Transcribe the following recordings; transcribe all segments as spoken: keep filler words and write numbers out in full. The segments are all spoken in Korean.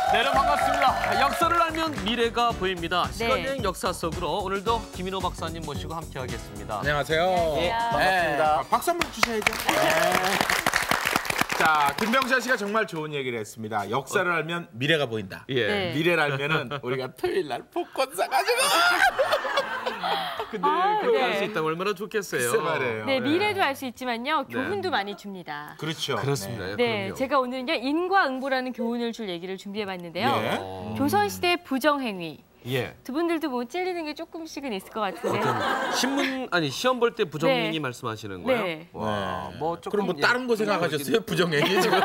네, 여러분 반갑습니다. 역사를 알면 미래가 보입니다. 네. 시간여행 역사 속으로 오늘도 김인호 박사님 모시고 함께하겠습니다. 안녕하세요. 네, 반갑습니다. 네, 박수 한번 주셔야죠. 네. 자, 김병찬 씨가 정말 좋은 얘기를 했습니다. 역사를 알면 미래가 보인다. 예. 네. 미래를 알면은 우리가 토요일 날 popcorn 사가지고. 근데 아, 그렇게 네. 할 수 있다면 얼마나 좋겠어요. 글쎄 말이에요. 네, 미래도 알 수 있지만요. 네. 교훈도 많이 줍니다. 그렇죠. 그렇습니다. 네. 예, 네, 그럼요. 제가 오늘은요 인과응보라는 교훈을 줄 얘기를 준비해봤는데요. 예. 어. 조선시대 부정행위. 예. 두 분들도 뭐 찔리는 게 조금씩은 있을 것 같은데. 어떤 신문 아니 시험 볼 때 부정행위 네. 말씀하시는 거예요? 네. 와, 뭐 조금 그럼 뭐 예. 다른 거 생각하셨어요? 부정행위 지금?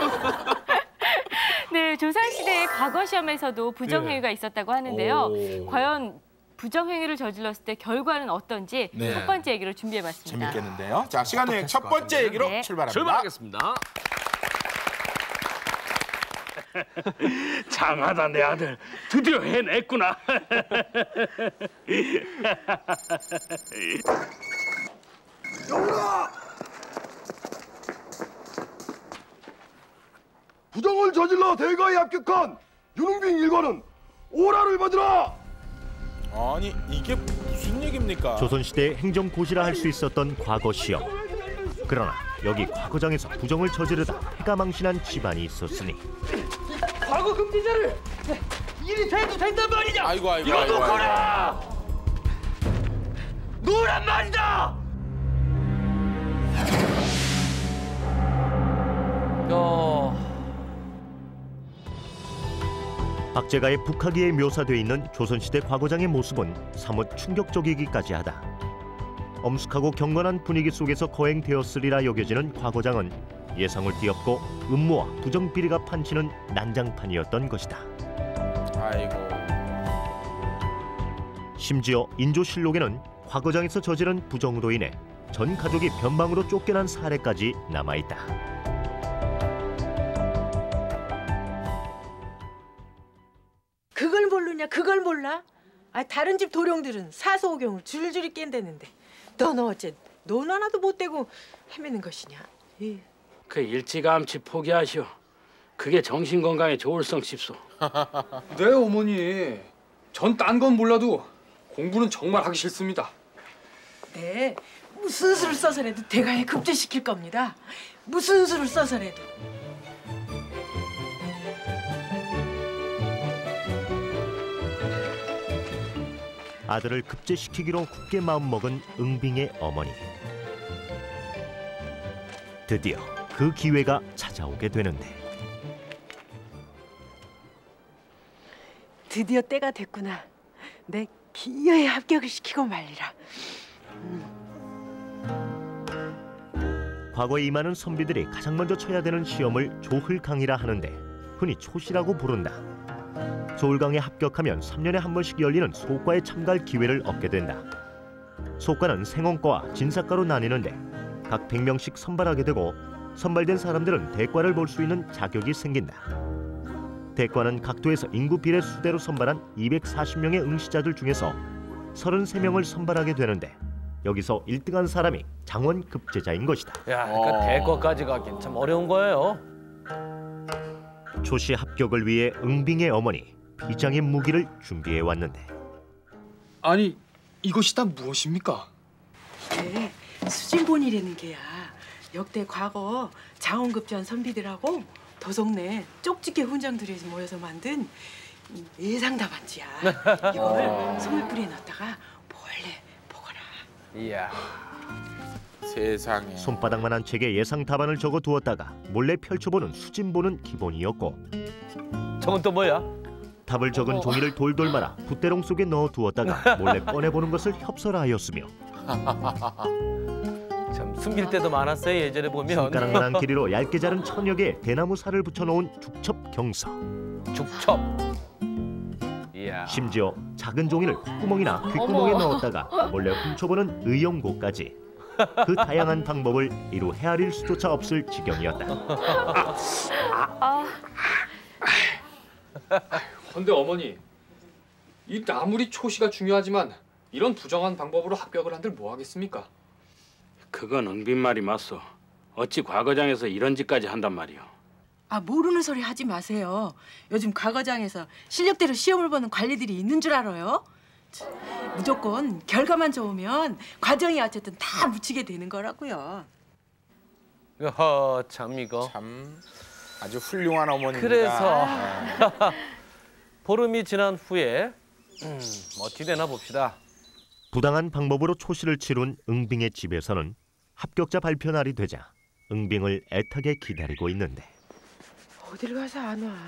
네, 조선시대의 과거 시험에서도 부정행위가 있었다고 하는데요. 오. 과연 부정행위를 저질렀을 때 결과는 어떤지 네. 첫 번째 얘기를 준비해봤습니다. 재밌겠는데요. 자, 시간여행 첫 번째 얘기로 네. 출발합니다. 출발하겠습니다. 장하다 내 아들 드디어 해냈구나. 영훈아! 부정을 저질러 대가에 합격한 윤웅빈 일과는 오라를 받으라! 아니, 이게 무슨 얘기입니까? 조선시대 행정고시라 할 수 있었던 과거 시험. 그러나 여기 과거장에서 부정을 저지르다 패가 망신한 집안이 있었으니 과거 금지자를 일이 돼도 된단 말이냐? 아이고, 아이고, 이거 아이고, 놓거라! 놓으란 말이다! 어... 박제가의 북하기에 묘사되어 있는 조선시대 과거장의 모습은 사뭇 충격적이기까지 하다. 엄숙하고 경건한 분위기 속에서 거행되었으리라 여겨지는 과거장은 예상을 뒤엎고 음모와 부정비리가 판치는 난장판이었던 것이다. 아이고. 심지어 인조실록에는 과거장에서 저지른 부정으로 인해 전 가족이 변방으로 쫓겨난 사례까지 남아있다. 그걸 모르냐? 그걸 몰라? 아, 다른 집 도령들은 사소오경을 줄줄이 깬다는데 너는 어째 논 하나도 못 대고 헤매는 것이냐? 에휴. 그 일찌감치 포기하시오. 그게 정신 건강에 좋을성 싶소. 네, 어머니. 전 딴 건 몰라도 공부는 정말 하기 싫습니다. 네, 무슨 수를 써서라도 대가에 급제시킬 겁니다. 무슨 수를 써서라도. 아들을 급제시키기로 굳게 마음먹은 응빙의 어머니. 드디어 그 기회가 찾아오게 되는데 드디어 때가 됐구나. 내 기어이 합격을 시키고 말리라. 과거에 임하는 선비들이 가장 먼저 쳐야 되는 시험을 조흘강이라 하는데 흔히 초시라고 부른다. 조흘강에 합격하면 삼 년에 한 번씩 열리는 소과에 참가할 기회를 얻게 된다. 소과는 생원과와 진사과로 나뉘는데 각 백 명씩 선발하게 되고 선발된 사람들은 대과를 볼 수 있는 자격이 생긴다. 대과는 각도에서 인구 비례 수대로 선발한 이백사십 명의 응시자들 중에서 서른세 명을 선발하게 되는데 여기서 일 등한 사람이 장원 급제자인 것이다. 야, 그러니까 대과까지 가긴 참 어려운 거예요. 초시 합격을 위해 응빙의 어머니 비장의 무기를 준비해 왔는데 아니, 이것이 다 무엇입니까? 네, 수진본이라는 게야. 역대 과거 장원급제한 선비들하고 도성내 쪽집게 훈장들이 모여서 만든 예상 답안지야. 이걸 소물불에 넣었다가 몰래 보거라. 이야. 세상에. 손바닥만한 책에 예상 답안을 적어 두었다가 몰래 펼쳐보는 수진보는 기본이었고 저건 또 뭐야? 답을 적은 종이를 돌돌 말아 붓대롱 속에 넣어 두었다가 몰래 꺼내보는 것을 협설하였으며 참 숨길 때도 많았어요. 예전에 보면. 손가락만한 길이로 얇게 자른 천여 개의 대나무 살을 붙여놓은 죽첩 경서. 죽첩. 이야. 심지어 작은 종이를 콧구멍이나 귓구멍에 넣었다가 몰래 훔쳐보는 의용고까지. 그 다양한 방법을 이루 헤아릴 수조차 없을 지경이었다. 아, 근데 어머니, 이 아무리 초시가 중요하지만 이런 부정한 방법으로 합격을 한들 뭐 하겠습니까? 그건 응빈 말이 맞소. 어찌 과거장에서 이런 짓까지 한단 말이오. 아, 모르는 소리 하지 마세요. 요즘 과거장에서 실력대로 시험을 보는 관리들이 있는 줄 알아요? 참, 무조건 결과만 좋으면 과정이 어쨌든 다 묻히게 되는 거라고요. 허, 참 이거. 참 아주 훌륭한 어머니입니다. 그래서 네. 보름이 지난 후에 음, 어찌 되나 봅시다. 부당한 방법으로 초시를 치룬 응빙의 집에서는 합격자 발표 날이 되자 응빙을 애타게 기다리고 있는데 어딜 가서 안 와?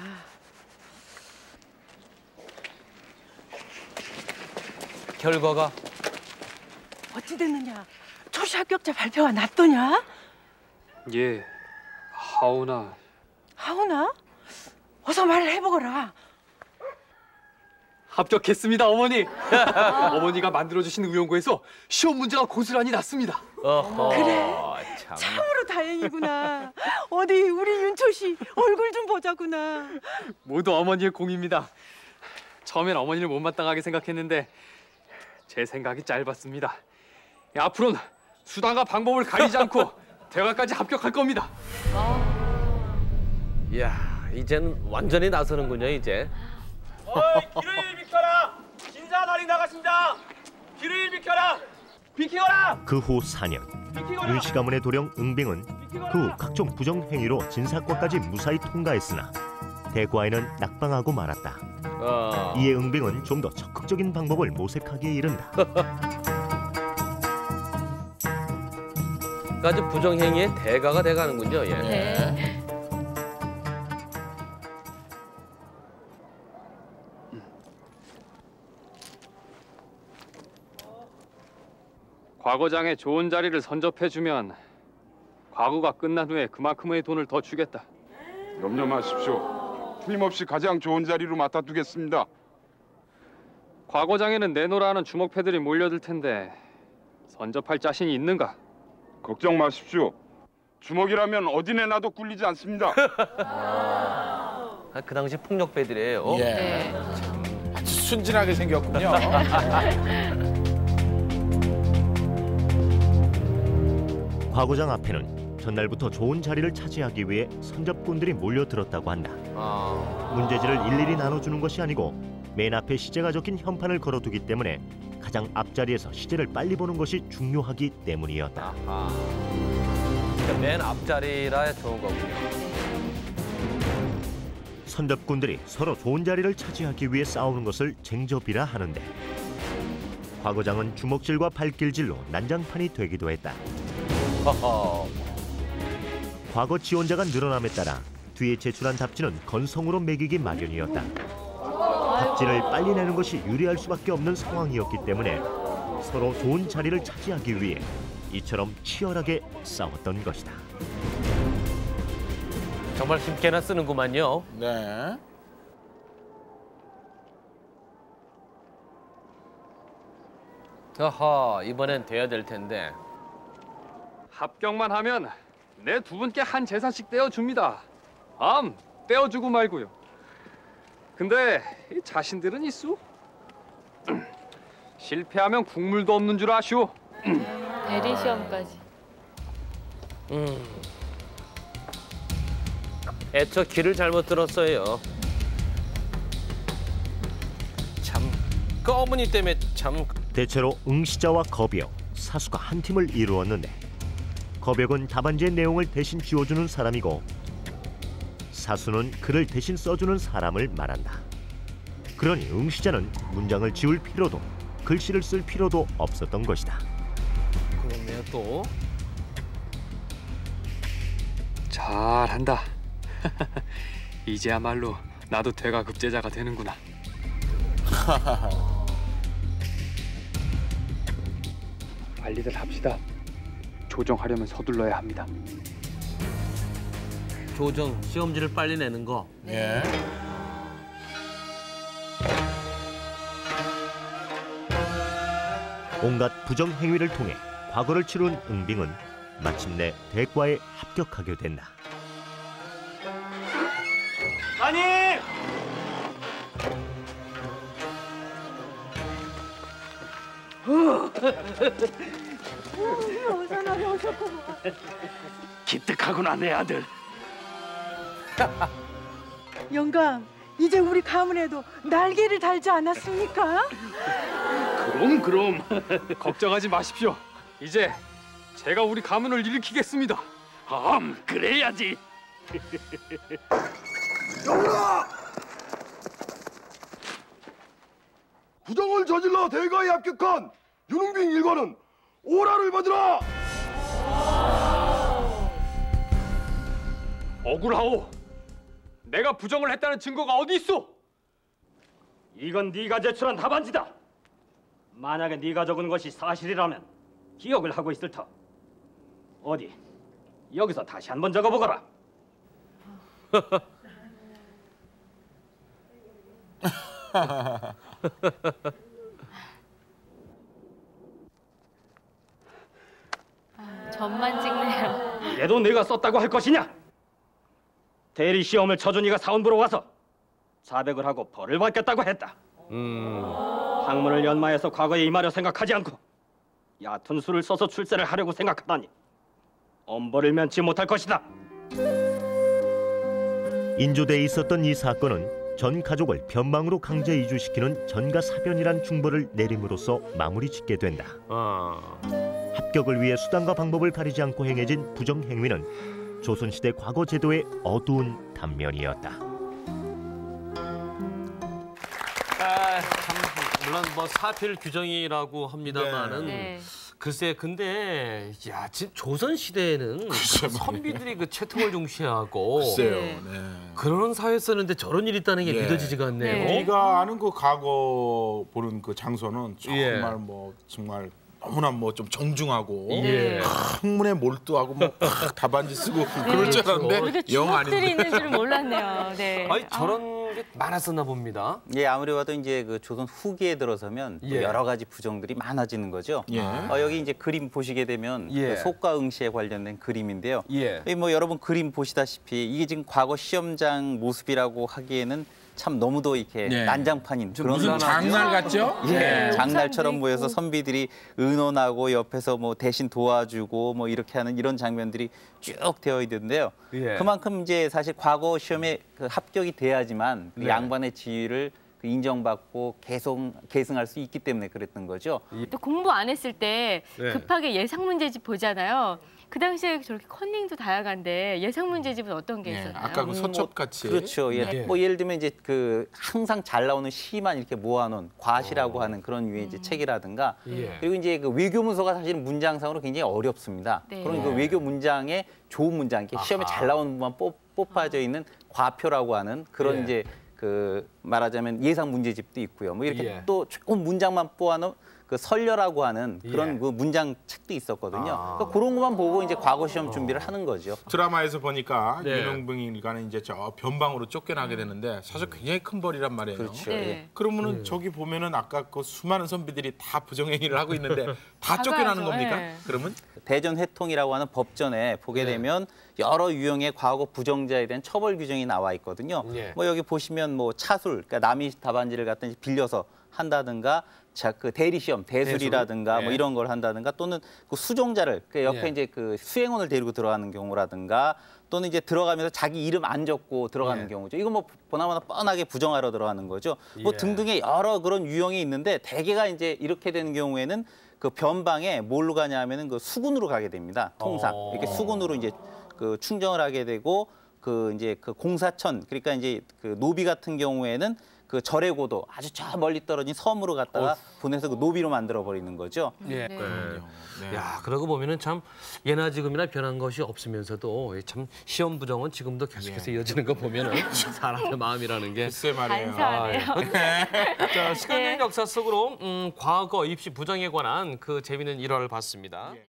결과가 어찌 됐느냐? 초시 합격자 발표가 났더냐? 예, 하오나. 하오나? 어서 말을 해보거라. 합격했습니다, 어머니. 어머니가 만들어주신 의용고에서 시험 문제가 고스란히 났습니다. 어허, 그래. 참. 참으로 다행이구나. 어디 우리 윤초씨 얼굴 좀 보자구나. 모두 어머니의 공입니다. 처음엔 어머니를 못마땅하게 생각했는데 제 생각이 짧았습니다. 앞으로는 수단과 방법을 가리지 않고 대학까지 합격할 겁니다. 이야, 이젠 완전히 나서는군요, 이제. 어이, 길을 비켜라! 진사날이 나갔습니다! 길을 비켜라! 비키거라! 그 후 사 년 윤씨 가문의 도령 응빙은 그 후 각종 부정행위로 진사과까지 무사히 통과했으나 대과에는 낙방하고 말았다. 어. 이에 응빙은 좀 더 적극적인 방법을 모색하기에 이른다. 아주 부정행위의 대가가 돼가는군요. 예. 네. 과거장에 좋은 자리를 선접해주면 과거가 끝난 후에 그만큼의 돈을 더 주겠다. 염려 마십시오. 틀림없이 가장 좋은 자리로 맡아두겠습니다. 과거장에는 내노라 하는 주먹패들이 몰려들 텐데 선접할 자신이 있는가? 걱정 마십시오. 주먹이라면 어디 내놔도 꿀리지 않습니다. 아, 그 당시 폭력배들이에요. 예. 네. 아주 순진하게 생겼군요. 과거장 앞에는 전날부터 좋은 자리를 차지하기 위해 선접꾼들이 몰려들었다고 한다. 아, 문제지를 일일이 나눠주는 것이 아니고 맨 앞에 시제가 적힌 현판을 걸어두기 때문에 가장 앞자리에서 시제를 빨리 보는 것이 중요하기 때문이었다. 아하. 그러니까 맨 앞자리라 좋은 거군요. 선접꾼들이 서로 좋은 자리를 차지하기 위해 싸우는 것을 쟁접이라 하는데 과거장은 주먹질과 발길질로 난장판이 되기도 했다. 허허. 과거 지원자가 늘어남에 따라 뒤에 제출한 답지는 건성으로 매기기 마련이었다. 답지를 빨리 내는 것이 유리할 수밖에 없는 상황이었기 때문에 서로 좋은 자리를 차지하기 위해 이처럼 치열하게 싸웠던 것이다. 정말 힘께나 쓰는구만요. 네. 허허, 이번엔 돼야 될 텐데. 합격만 하면 내 두 분께 한 재산씩 떼어줍니다. 암 떼어주고 말고요. 근데 이 자신들은 있수? 실패하면 국물도 없는 줄 아시오. 대리 시험까지. 음. 애초 길을 잘못 들었어요. 참, 그 어머니 때문에 참. 대체로 응시자와 겁역, 사수가 한 팀을 이루었는데 겁역은 답안지의 내용을 대신 지워주는 사람이고 사수는 글을 대신 써주는 사람을 말한다. 그러니 응시자는 문장을 지울 필요도 글씨를 쓸 필요도 없었던 것이다. 그렇네요, 또. 잘한다. 이제야말로 나도 대가 급제자가 되는구나. 빨리들 합시다. 조정하려면 서둘러야 합니다. 조정, 시험지를 빨리 내는 거. 예. 온갖 부정 행위를 통해 과거를 치룬 응빙은 마침내 대과에 합격하게 된다. 아니! 기특하구나 내 아들. 영감, 이제 우리 가문에도 날개를 달지 않았습니까? 그럼 그럼. 걱정하지 마십시오. 이제 제가 우리 가문을 일으키겠습니다. 암 그래야지. 영훈아! 부정을 저질러 대거에 합격한 윤웅빈 일관은 오라를 받으라! 억울하오. 내가 부정을 했다는 증거가 어디 있어? 이건 네가 제출한 답안지다. 만약에 네가 적은 것이 사실이라면 기억을 하고 있을 터. 어디 여기서 다시 한번 적어보거라. 점만 찍네요. 얘도 네가 썼다고 할 것이냐? 대리 시험을 쳐준 네가 사원부로 와서 자백을 하고 벌을 받겠다고 했다. 음. 학문을 연마해서 과거에 임하려 생각하지 않고 얕은 수를 써서 출세를 하려고 생각하다니 엄벌을 면치 못할 것이다. 인조대에 있었던 이 사건은 전 가족을 변방으로 강제 이주시키는 전가사변이란 중벌을 내림으로써 마무리 짓게 된다. 아. 합격을 위해 수단과 방법을 가리지 않고 행해진 부정행위는 조선시대 과거 제도의 어두운 단면이었다. 아, 참 물론 뭐 사필 규정이라고 합니다만은 네. 글쎄 근데 야 지금 조선 시대에는 그 선비들이 그 채통을 중시하고 글쎄요. 네. 네. 그런 사회였었는데 저런 일이 있다는 게 예. 믿어지지가 않네요. 네. 우리가 아는 그 과거 보는 그 장소는 정말 예. 뭐 정말 너무나 뭐 좀 정중하고 예. 학문에 몰두하고 뭐 답안지 쓰고 그럴 줄 알았는데 이렇게 영 주먹들이 아닌데. 있는 줄은 몰랐네요. 네. 아니 저런 게 많았었나 봅니다. 예, 아무리 봐도 이제 그 조선 후기에 들어서면 또 예. 여러 가지 부정들이 많아지는 거죠. 예. 어, 여기 이제 그림 보시게 되면 예. 그 속과응시에 관련된 그림인데요. 예. 여기 뭐 여러분 그림 보시다시피 이게 지금 과거 시험장 모습이라고 하기에는 참 너무도 이렇게 네. 난장판인 그런 무슨 장날 같죠? 예, 네, 장날처럼 옥상도 모여서 있고. 선비들이 의논하고 옆에서 뭐 대신 도와주고 뭐 이렇게 하는 이런 장면들이 쭉 되어 있는데요. 예. 그만큼 이제 사실 과거 시험에 그 합격이 돼야지만 그 네. 양반의 지위를 그 인정받고 계속 계승할 수 있기 때문에 그랬던 거죠. 또 공부 안 했을 때 네. 급하게 예상 문제집 보잖아요. 그 당시에 저렇게 컨닝도 다양한데 예상 문제집은 어떤 게 예, 있었나요? 아까 그 서첩 같이 그렇죠. 예. 네. 뭐 예를 들면 이제 그 항상 잘 나오는 시만 이렇게 모아놓은 과시라고 하는 그런 유의 이제 책이라든가 예. 그리고 이제 그 외교 문서가 사실은 문장상으로 굉장히 어렵습니다. 네. 그럼 그 외교 문장에 좋은 문장, 이렇게 시험에 잘 나오는 부분만 뽑, 뽑아져 있는 과표라고 하는 그런 예. 이제 그 말하자면 예상 문제집도 있고요. 뭐 이렇게 예. 또 조금 문장만 뽑아놓은 그 설려라고 하는 그런 예. 그 문장 책도 있었거든요. 아. 그러니까 그런 것만 보고 이제 과거 시험 준비를 하는 거죠. 드라마에서 보니까 네. 윤홍병 일가는 이제 저 변방으로 쫓겨나게 되는데 사실 굉장히 큰 벌이란 말이에요. 그렇죠. 네. 그러면은 저기 보면은 아까 그 수많은 선비들이 다 부정행위를 하고 있는데 다 다 쫓겨나는 가야죠. 겁니까? 네. 그러면 대전 회통이라고 하는 법전에 보게 네. 되면 여러 유형의 과거 부정자에 대한 처벌 규정이 나와 있거든요. 네. 뭐 여기 보시면 뭐 차술, 그러니까 남이 답안지를 갖다 이제 빌려서 한다든가, 자 그 대리 시험, 대술이라든가 대술. 뭐 네. 이런 걸 한다든가 또는 그 수종자를 그 옆에 네. 이제 그 수행원을 데리고 들어가는 경우라든가 또는 이제 들어가면서 자기 이름 안 적고 들어가는 예. 경우죠. 이건 뭐 보나마나 뻔하게 부정하러 들어가는 거죠. 뭐 예. 등등의 여러 그런 유형이 있는데 대개가 이제 이렇게 되는 경우에는 그 변방에 뭘로 가냐면은 그 수군으로 가게 됩니다. 통상 어. 이렇게 수군으로 이제 그 충정을 하게 되고 그 이제 그 공사천 그러니까 이제 그 노비 같은 경우에는 그 절해고도 아주 저 멀리 떨어진 섬으로 갔다가 보내서 그 노비로 만들어 버리는 거죠. 예. 네. 네. 야, 그러고 보면은 참 예나 지금이나 변한 것이 없으면서도 참 시험 부정은 지금도 계속해서 이어지는 거 보면은 사람의 마음이라는 게 글쎄 말이에요. 간사하네요. 자, 시간여행 네. 역사 속으로 음, 과거 입시 부정에 관한 그 재미있는 일화를 봤습니다.